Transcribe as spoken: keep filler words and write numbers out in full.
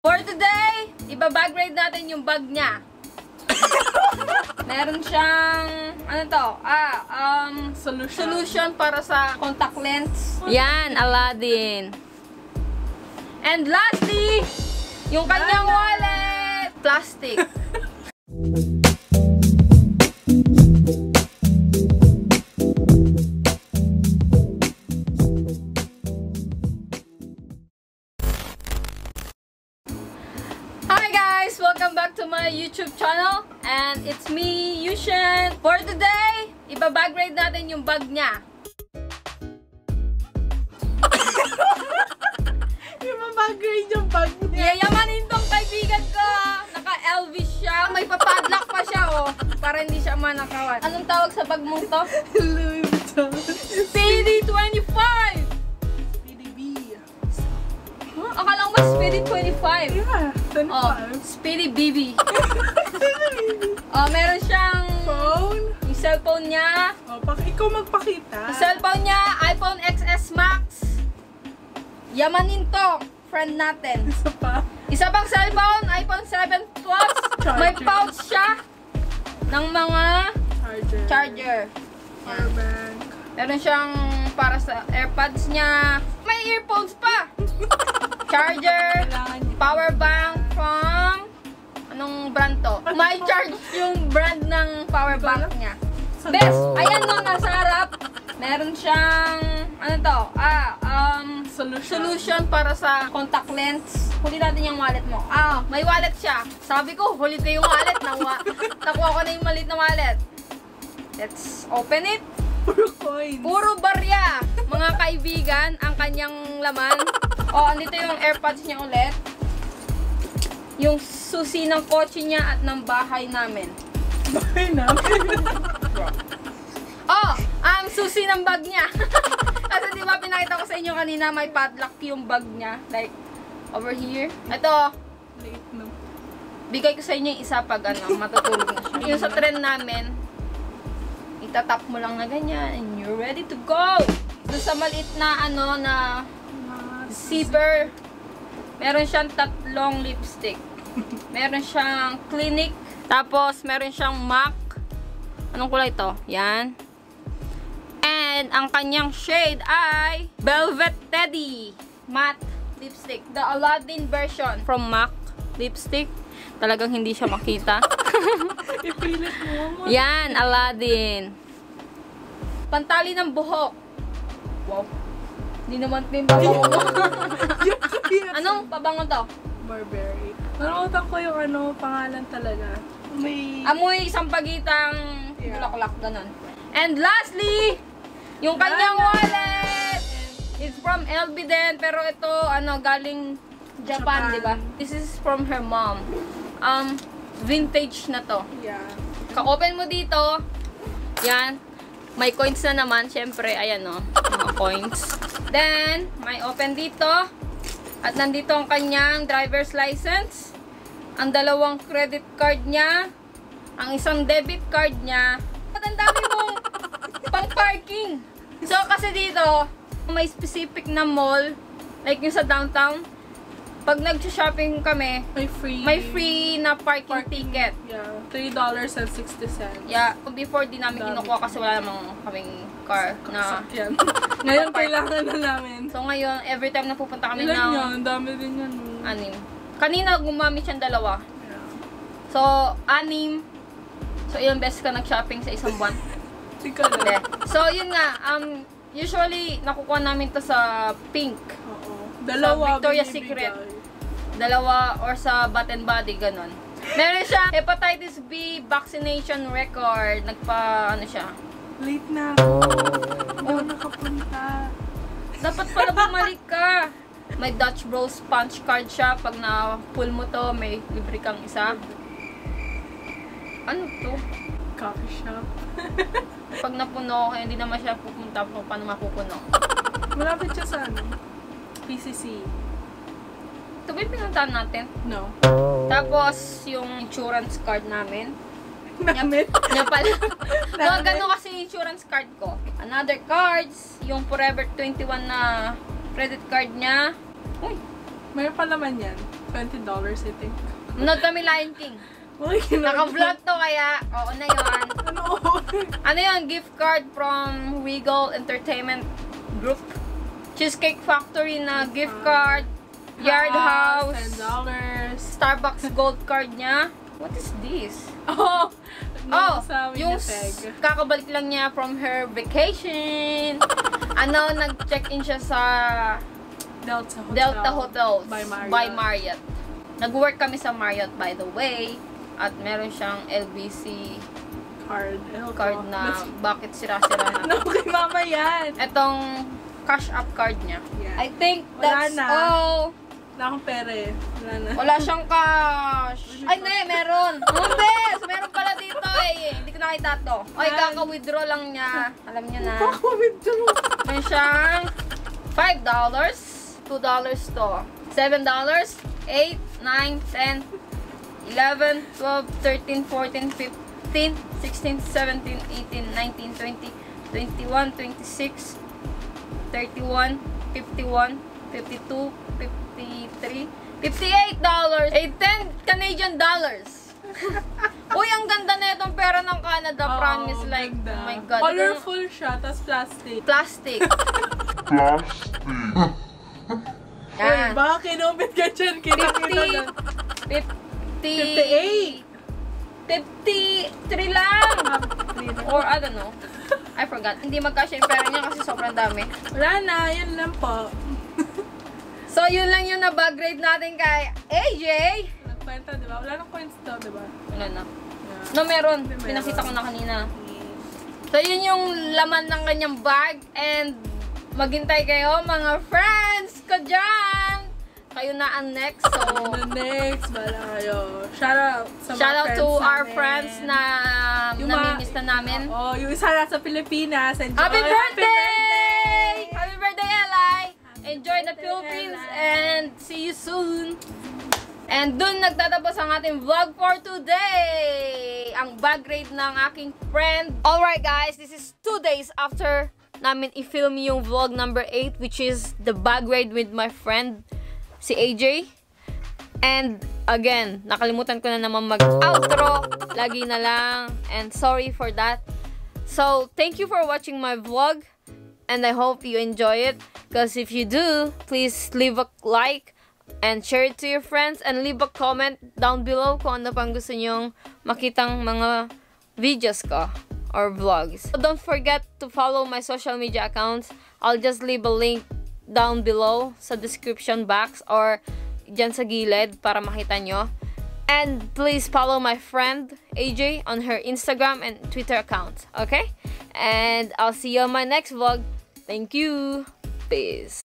For today, ibabag ride natin yung bag niya. Meron siyang, ano to, ah, um, solution. solution para sa contact lens. Yan, Aladdin. And lastly, yung kanyang wallet, plastic. Hi guys! Welcome back to my YouTube channel. And it's me, Yushen. For today, ibabag ride natin yung bag niya. Ibabag ride yung bag niya. Yayamanin tong kaibigan ko. Naka-L V siya. May papadlock pa siya, oh. Para hindi siya manakawan. Anong tawag sa bag mong to? Louis Vuitton. Speedy twenty-five! Speedy B. Huh? Akala ko ba Speedy twenty-five? Yeah, twenty-five. Oh, Speedy B B. Oh, meron siyang Phone? yung cellphone niya. Oh, pak ikaw magpakita. Yung cellphone niya, iPhone X S Max. Yamanin to, friend natin. Isa pa. Isa pang cellphone, iPhone seven Plus. May pouch siya ng mga Charger. charger. Power bank. Meron siyang para sa AirPods niya. May earphones pa. Charger, Kailangan niya. power bank from anong brand to? May charge yung brand ng power bank niya. Best, ayan no, nasa harap. Meron siyang, ano to, ah, um, Solution. solution para sa contact lens. Huli natin yung wallet mo. Ah, may wallet siya. Sabi ko, huli ko yung wallet. Nawa, nakuha ko na yung maliit na wallet. Let's open it. Puro coins. Puro barya, mga kaibigan, ang kanyang laman. O, andito yung AirPods niya ulit. Yung susi ng kotse niya at ng bahay namin. Bahay namin. Oh, ang susi ng bag niya. Kasi di ba pinakita ko sa inyo kanina may padlock yung bag niya. Like, over here. Ito, Late no. bigay ko sa inyo yung isa pag ano, matutulog na siya. Yung sa trend namin, itatap mo lang na ganyan and you're ready to go. Doon sa maliit na ano na zipper, meron siyang tatlong lipstick. Meron siyang Clinique. Tapos, meron siyang MAC. Anong kulay ito? Yan. And, ang kanyang shade ay Velvet Teddy Matte Lipstick. The Aladdin version from MAC Lipstick. Talagang hindi siya makita. Ipilit mo. Yan, Aladdin. Pantali ng buhok. Wow. Hindi naman pimpabango mo. Yung kabila. Anong pabango to? Burberry. Nakalimutan ko yung ano, pangalan talaga. May... Amoy isang pagitang Yeah. bulaklak, ganun. And lastly, yung kanyang wallet. It's from L V din, pero ito, ano, galing Japan, Japan. di ba? This is from her mom. Um, vintage na to. Yeah. Ka-open mo dito, yan, may coins na naman, syempre, ayan o, mga coins. Then, may open dito, at nandito ang kanyang driver's license, ang dalawang credit card niya, ang isang debit card niya, at ang dami mong pang parking. So, kasi dito, may specific na mall, like yung sa downtown, pag nag-shopping kami, May free... may free na parking, Parking. ticket. Yeah. three dollars and sixty cents. Yeah, before di namin Dami. kinukuha kasi wala namang kaming car na. Sakyan. Ngayon kailangan na namin. So ngayon, every time na pupunta kami Ilan ng yun? Ang dami din yan. anim. Kanina gumamit siyang dalawa. Yeah. So, anim. So, ilang beses ka nag-shopping sa isang buwan? Sika Hindi. na. So, yun nga, um, usually, nakukuha namin to sa Pink. Oo. Dalawa. Victoria's binibigay. Secret. Dalawa or sa Bath and Body, ganun. Meron siya hepatitis B vaccination record. Nagpa, ano siya? Late na ako. Hindi ako nakapunta. Dapat pala bumalik ka. May Dutch Bros punch card siya. Pag na-pull mo to, may libre kang isa. Ano to? Coffee shop. Pag napuno, kaya hindi naman siya pupunta kung paano mapupuno. Malapit siya sa ano? P C C. Ito ba yung pinuntahan natin? No. Tapos, yung insurance card namin. Namit? Niya pala. Mga gano'n kasi yung insurance card ko. Another cards, yung Forever twenty-one na credit card niya. Uy, Mayroon pa naman yan. twenty dollars, I think. Nanood kami Lion King. Uy, Naka-vlog to kaya, oo na yun. Ano? Ano yun? Gift card from Regal Entertainment Group. Cheesecake Factory na gift card. Yard House. ten dollars. Starbucks gold card niya. What is this? Oh! Oh, sa yung Winnipeg. kakabalik lang niya from her vacation. Ano, nag-check-in siya sa Delta Hotel. Delta Hotels By Marriott. by Marriott. Nag-work kami sa Marriott, by the way. At meron siyang L B C Card. Ewan ko. card na bakit sira-sira na. Ano kay mama yan? Etong cash app card niya. Yeah. I think Wala that's na. all. Wala akong pera eh. Wala na. Wala siyang cash. Ay, hindi, meron. Oh, bes! Meron pala dito eh. Hindi ko nakita to. Ay, Yan. kaka-withdraw lang niya. Alam niya na. Kaka-withdraw. Meron siyang five dollars. two dollars to. seven dollars. eight, nine, ten, eleven, twelve, thirteen, fourteen, fifteen, sixteen, seventeen, eighteen, nineteen, twenty, twenty-one, twenty-six, thirty-one, fifty-one, fifty-two, fifty-three, fifty-eight dollars. Eh, ten Canadian dollars. Uy, ang ganda na itong pera ng Canada. Oo, Promise, like, ganda. oh my God. Colorful siya, tas plastic. Plastic. Uy, Yan. baka kinumit ka dyan. Kita-kita fifty, na. fifty, fifty-eight. fifty-three lang. Or, I don't know. I forgot. Hindi magkasya yung pera niya kasi sobrang dami. Wala na, yan lang po. So, yun lang yung na-bag grade natin kay A J. Nagkwenta, di ba? Wala nang coins daw, di ba? Wala na. Yeah. No, meron. Meron. Pinakita ko na kanina. So, yun yung laman ng kanyang bag. And, maghintay kayo, mga friends ko dyan. Kayo na ang next. So, The next, bala kayo. Shout out sa mga shout out friends to our namin. friends na Yung mga- namimiss na namin. Oh, yung isa nasa Pilipinas. Enjoy. Happy Happy birthday! Happy birthday, Eli! Enjoy the birthday, Philippines Eli. and see you soon! And dun nagtatapos ang ating vlog for today! Ang bag raid ng aking friend. Alright guys, this is two days after namin i-film yung vlog number eight, which is the bag raid with my friend, si A J. And again, nakalimutan ko na naman mag-outro. Lagi na lang. And sorry for that. So, thank you for watching my vlog. And I hope you enjoy it. Because if you do, please leave a like and share it to your friends. And leave a comment down below kung ano pang gusto nyong makitang mga videos ko or vlogs. So don't forget to follow my social media accounts. I'll just leave a link down below sa description box or dyan sa gilid para makita nyo. And please follow my friend A J on her Instagram and Twitter accounts. Okay? And I'll see you on my next vlog. Thank you. Peace.